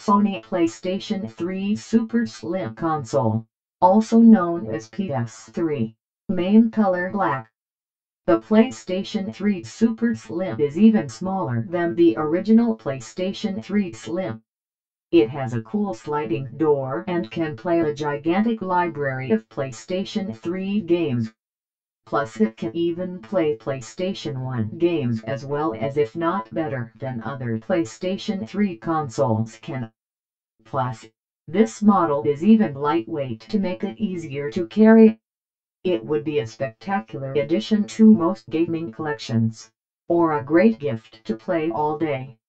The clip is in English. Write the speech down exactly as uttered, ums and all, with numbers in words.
Sony PlayStation three Super Slim Console, also known as P S three. Main color black. The PlayStation three Super Slim is even smaller than the original PlayStation three Slim. It has a cool sliding door and can play a gigantic library of PlayStation three games. Plus it can even play PlayStation one games as well as, if not better than, other PlayStation three consoles can. Plus, this model is even lightweight to make it easier to carry. It would be a spectacular addition to most gaming collections, or a great gift to play all day.